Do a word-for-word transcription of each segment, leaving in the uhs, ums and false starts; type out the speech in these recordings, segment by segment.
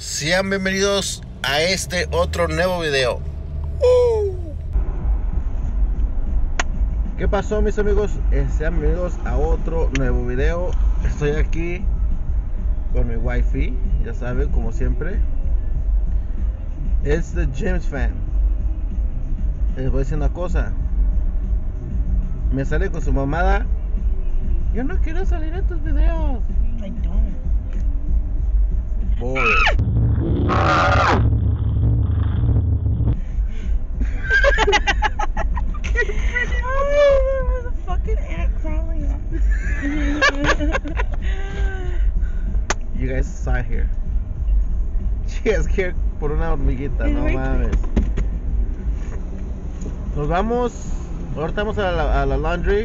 Sean bienvenidos a este otro nuevo video. uh. ¿Qué pasó, mis amigos? Eh, sean bienvenidos a otro nuevo video. Estoy aquí con mi wifi, ya saben, como siempre. Es the James fan. Les voy a decir una cosa. Me sale con su mamada. Yo no quiero salir en tus videos. I don't. Boy. Oh, there was a fucking ant crawling up. You guys saw here. She has here por una hormiguita, no mames. Nos vamos. Ahorita vamos a la, a la laundry.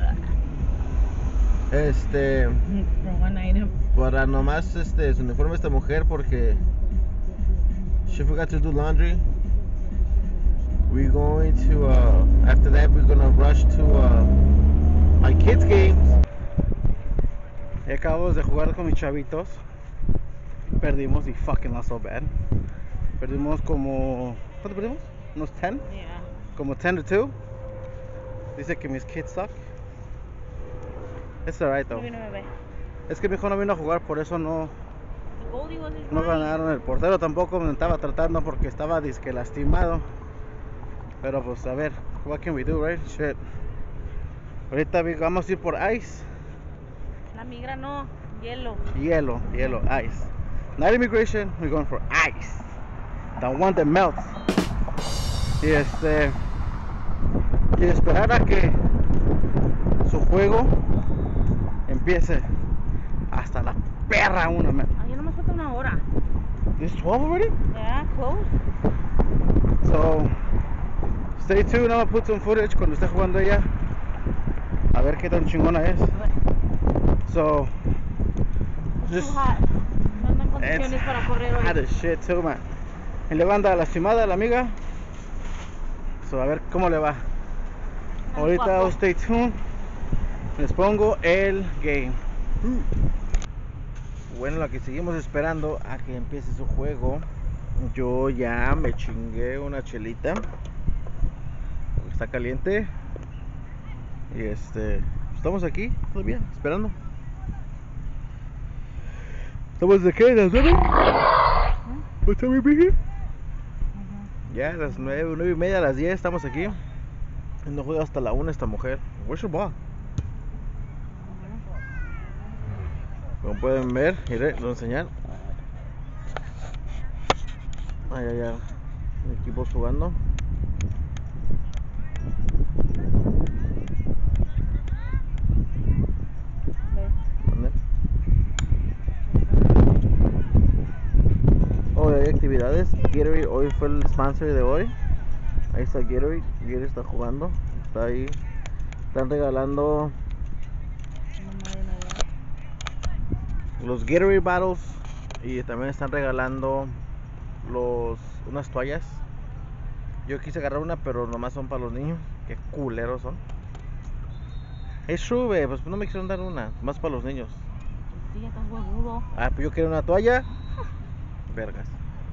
Este. For one item. Para nomás este su uniforme esta mujer porque she forgot to do laundry. We're going to uh after that we're gonna rush to uh my kids games. Acabamos de jugar con mis chavitos. Perdimos y fucking lost so bad. Perdimos como ¿cuánto perdimos? Unos ten? Yeah. Como ten to two. Dice que mis kids suck. It's alright though. Vino bebé. Es que mi hijo no vino a jugar, por eso no, The goalie wasn't no trying. ganaron. El portero tampoco me estaba tratando porque estaba disque lastimado. Pero pues a ver, what can we do, right? Shit. Ahorita vamos a ir por ice. La migra no, hielo. Hielo, hielo, ice. Not immigration, we're going for ice. The one that melts. Y este. Y esperar a que su juego empiece hasta la perra una, man. Ah, ya nomás falta una hora. It's twelve already? Yeah, close. So, stay tuned. I'm gonna put some footage cuando esté jugando ella. A ver qué tan chingona es. So, It's just. too hot. No ando en It's condiciones para correr hot hoy. as shit too, man. Y luego anda lastimada la amiga. So, a ver cómo le va. Ay, Ahorita guapo. stay tuned. Les pongo el game. Bueno, lo que seguimos esperando a que empiece su juego. Yo ya me chingué una chelita. Porque está caliente. Y este. Estamos aquí todavía esperando. ¿Estamos de qué? ¿Las nueve? What time we be here? Ya, las nueve, nueve y media, a las diez estamos aquí. No juega hasta la una esta mujer. Where's your ball? Como pueden ver, mire, les voy a enseñar. Ay, ay, ay. Mi equipo jugando. ¿Dónde? Oh, hay actividades. Gatorade hoy fue el sponsor de hoy. Ahí está Gatorade. Gatorade está jugando. Está ahí. Están regalando los Gatorade Battles. Y también están regalando los unas toallas. Yo quise agarrar una, pero nomás son para los niños. Qué culeros son. Es sube, pues no me quisieron dar una. Más para los niños. Sí, ya estás huevudo. Ah, pues yo quiero una toalla. Vergas.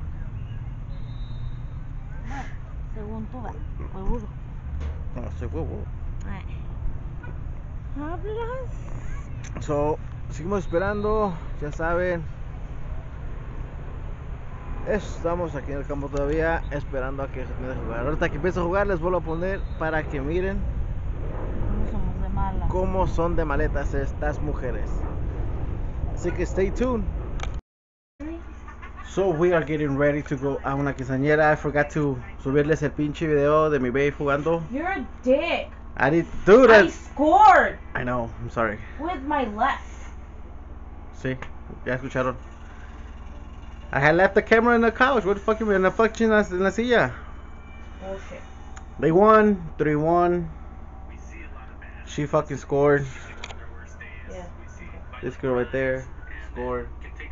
Según tú, va. Huevudo. No, soy huevo. Ay. ¿Hablas? So, seguimos esperando, ya saben. Estamos aquí en el campo todavía esperando a que se empiece a jugar. Ahorita que empiece a jugar les vuelvo a poner para que miren ¿Cómo somos de malas? cómo son de maletas estas mujeres. Así que stay tuned. So we are getting ready to go a una quinceañera. I forgot to subirles el pinche video de mi babe jugando. You're a dick. I did do I that. scored I know, I'm sorry. with my left. Sí, ya escucharon. I had left the camera in the couch. What the fuck you mean? En la fucking en la silla. Bullshit. They won three one. She fucking scored. Yeah. This girl right there scored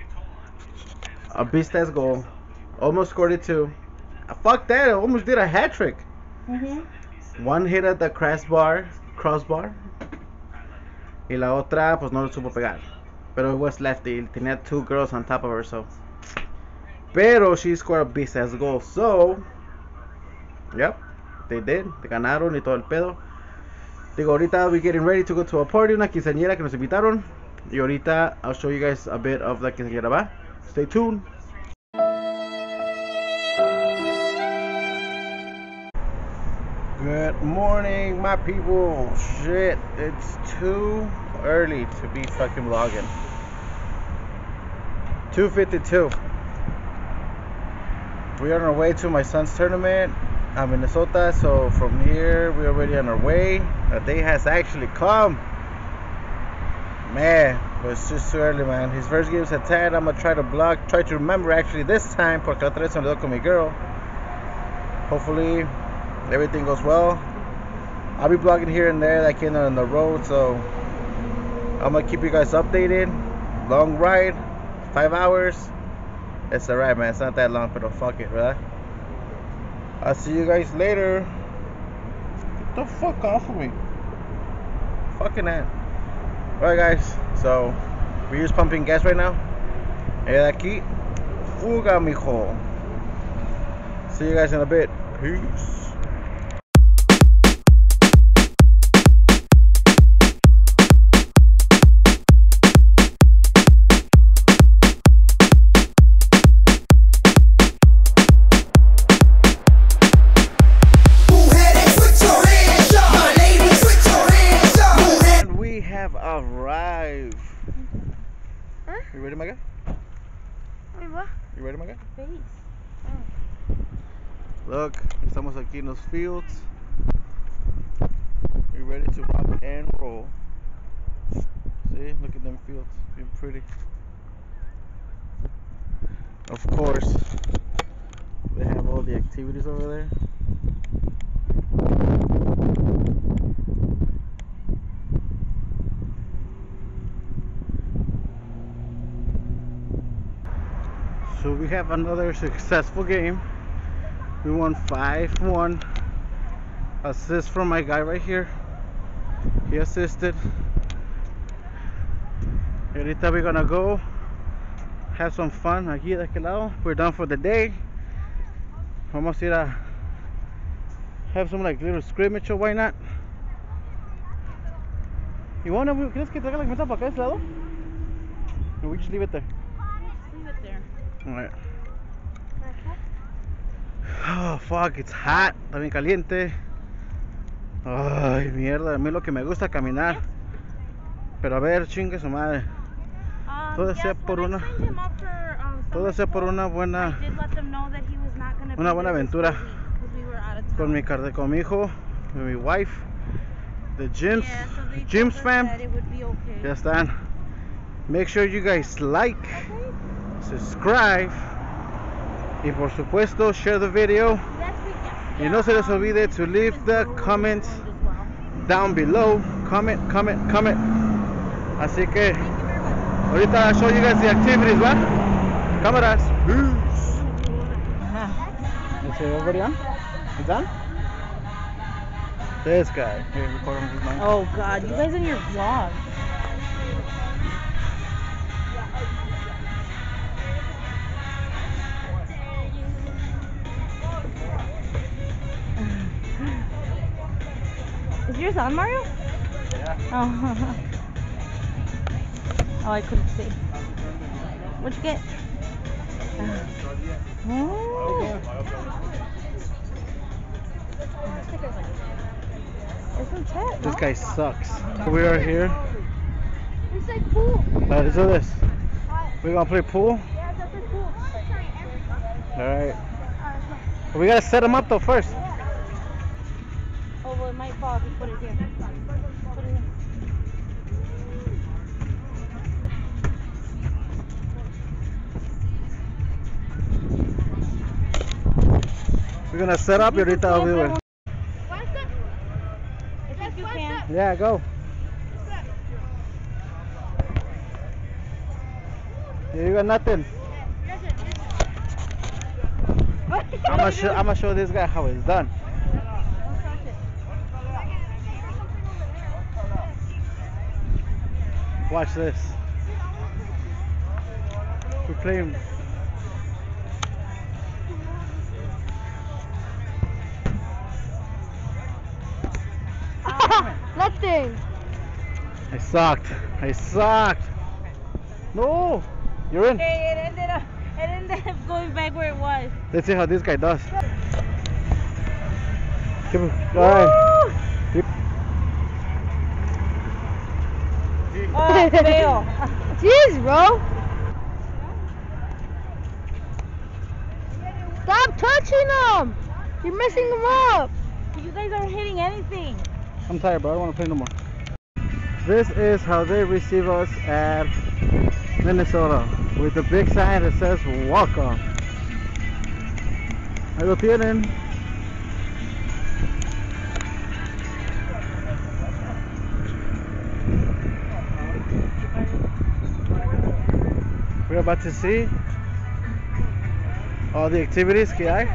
a beast ass goal. Almost scored it too. Uh, fuck that! I almost did a hat trick. Mhm. One hit at the crossbar, crossbar. Y la otra, pues no lo supo pegar. Pero it was lefty. Tenía two girls on top of her, so Pero she scored a beast ass goal. So, yep, they did. Te ganaron y todo el pedo. Digo, ahorita we're getting ready to go to a party, una quinceañera que nos invitaron. Y ahorita I'll show you guys a bit of la quinceañera, va? Stay tuned. Good morning, my people. Shit, it's too early to be fucking vlogging. two fifty-two. We are on our way to my son's tournament in Minnesota. So from here, we're already on our way. The day has actually come. Man, but it's just too early, man. His first game's at ten. I'm gonna try to vlog, try to remember actually this time, porque otra vez se me olvidó con mi girl. Hopefully, everything goes well. I'll be vlogging here and there, like in on the road, so I'm gonna keep you guys updated. Long ride, five hours. It's alright, man. It's not that long, but fuck it, right? I'll see you guys later. Get the fuck off of me, fucking that. Alright, guys. So we're just pumping gas right now. Y de aquí, fuga, mijo. See you guys in a bit. Peace. Arrived. Huh? You ready, my guy? Wait, what? You ready, my guy? Face. Look, estamos aquí en los fields. We ready to rock and roll. See, look at them fields, being pretty. Of course, they have all the activities over there. So we have another successful game. We won five one. Assist from my guy right here. He assisted. Y ahorita we're gonna go have some fun aquí de aquel lado. We're done for the day. Vamos a ir a have some like little scrimmage, or why not? You wanna, ¿quieres que traiga la camioneta para acá de este lado? Or we just leave it there? Leave it there. Alright. Oh, fuck, it's hot, está bien caliente. Ay, mierda, a mí lo que me gusta caminar. Pero a ver, chingue su madre. Um, Todo yes, sea por when I una signed him up for, um, Todo sea por una buena I did let them know that he was not gonna be Una buena there this aventura week, 'cause we were out of town. con mi car- con mi hijo, con mi wife, the Jims, Yeah, so they told Jims us fam. that it would be okay. Ya están. Make sure you guys like, Okay. subscribe y por supuesto share the video. Next week, yes. Y no se les Um, olvide to leave the Christmas comments is going as well. down below. Comment, comment, comment. Así que Thank you very much. ahorita I'll show you guys the activities, ¿va? Cámaras. Peace. Is everybody on? It's done? This guy. Here, record him with mine. Oh God, you guys in your vlog. Is yours on, Mario? Yeah. Oh. Oh, I couldn't see. What'd you get? Oh. There's some tat, This no? guy sucks. We are here. We say pool. Let's do this. We're gonna play pool. Yeah, that's a pool. Alright. We gotta set them up though first. Oh, well, it might fall if you put it here. Put it here. We're gonna set up y ahorita I'll do it. I think you can. Yeah, go. Yeah, you got nothing. I'm gonna show. I'm gonna show this guy how it's done. Watch this. We're playing. sucked. I sucked. No, you're in. Hey, it ended up, it ended up going back where it was. Let's see how this guy does. Keep it. All right. Keep. Oh, fail. Jeez, bro. Stop touching them. You're messing them up. You guys aren't hitting anything. I'm tired, bro. I don't want to play no more. This is how they receive us at Minnesota, with a big sign that says welcome. Ahí lo tienen. We're about to see all the activities que hay.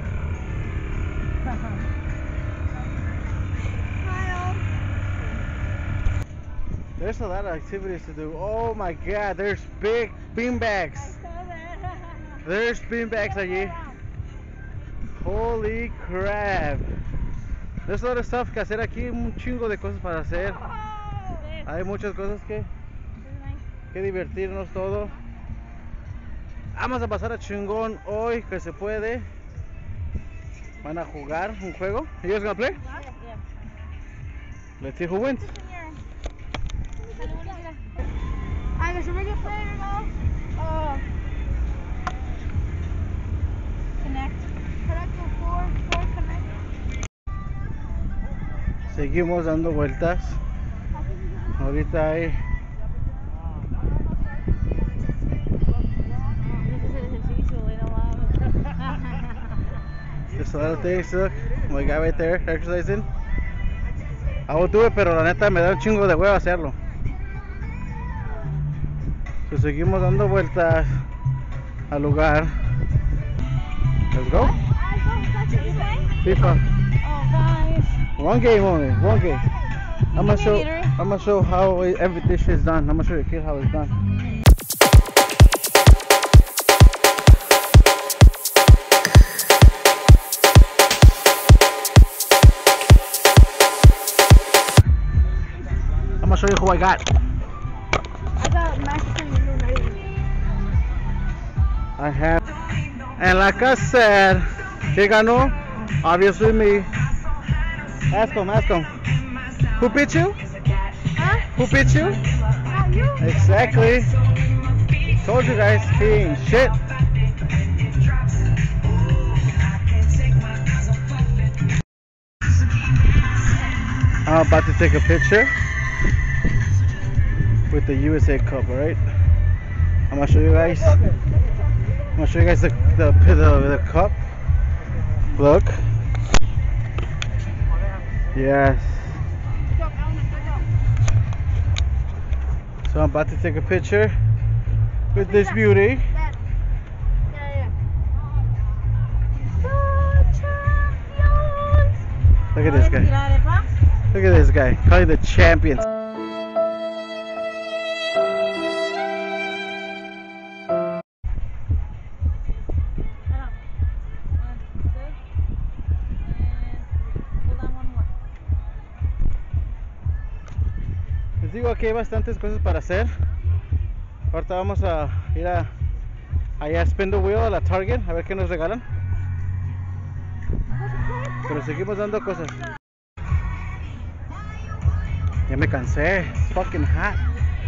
There's a lot of activities to do. Oh my god, there's big beanbags. There's beanbags allí. Holy crap. There's a lot of stuff que hacer aquí, un chingo de cosas para hacer. Hay muchas cosas que, que divertirnos todo. Vamos a pasar a chingón hoy que se puede. Van a jugar un juego. You guys gonna play? Let's see who wins. I guess we're gonna play it now. Uh, Connect. connect the four, four connect. Seguimos dando vueltas. Ahorita hay there's a lot of things. Look, my guy right there exercising. I would do it, pero la neta me da un chingo de huevo hacerlo. So seguimos dando vueltas al lugar. Let's go. FIFA. Oh, guys. One game only. One game. I'm gonna Okay, show. leader. I'm gonna show how everything is done. I'm gonna show the kid how it's done. I'm gonna show you who I got. I got Manchester United. I have, and like I said, ¿qué ganó? Obviously me. Ask him, ask him. Who beat you? Huh? Who beat you? Not you. Exactly. Told you guys, he ain't shit. I'm about to take a picture with the U S A Cup, alright? I'm gonna show you guys. I'm gonna show you guys the the the, the cup. Look. Yes. So I'm about to take a picture with this beauty. Dad. Yeah, yeah. Look at this guy. Look at this guy. Probably the champion. Les digo, aquí hay bastantes cosas para hacer. Ahorita vamos a ir a allá a Spin the Wheel, a la Target, a ver qué nos regalan. Pero seguimos dando cosas. Ya me cansé. It's fucking hot.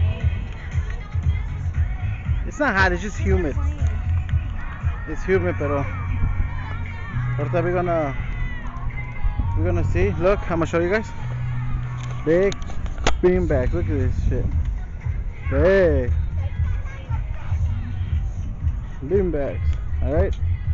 It's not hot, it's just humid. It's humid, pero ahorita we're gonna we're gonna see. Look, I'm gonna show you guys. Big beanbags. Look at this shit. Hey. Beanbags. Alright.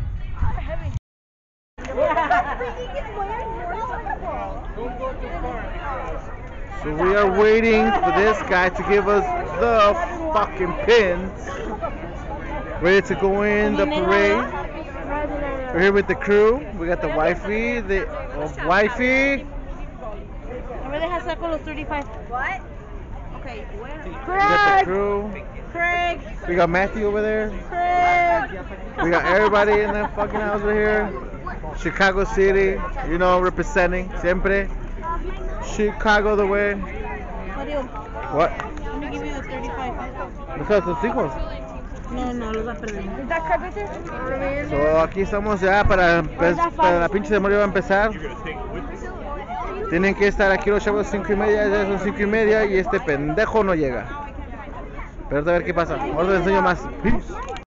So we are waiting for this guy to give us the fucking pins. Ready to go in the parade. We're here with the crew. We got the wifey, the uh, wifey. Really has that los thirty-five. What? Okay. We got the crew. Craig. We got Matthew over there. Craig. We got everybody in that fucking house over here. Chicago City, you know, representing siempre. Chicago the way. Mario, What? let me give you the thirty-five. ¿Los son tus hijos? No, no, los va a perder. Is that carpenter? So, aquí estamos ya para, empe- para la pinche de Mario va a empezar. Tienen que estar aquí los chavos cinco y media, ya son cinco y media y este pendejo no llega. Pero a ver qué pasa. Ahora te enseño más. Peace.